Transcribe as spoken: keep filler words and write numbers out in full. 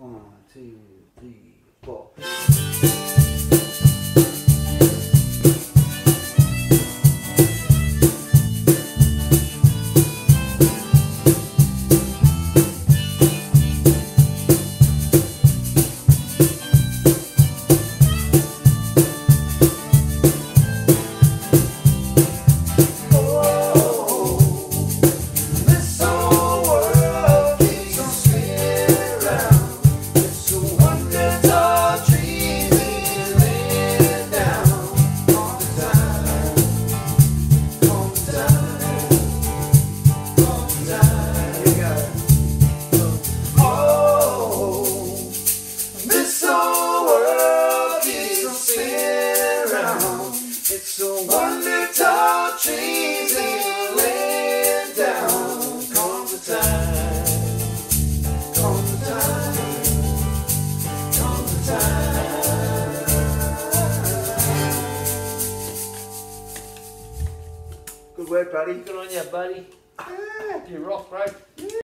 One, two, three, four. It's a wonder tall trees ain't laying down. Comes the time, comes the time, comes the time. Good work, buddy. Good on you, buddy. Ah. You rock, bro.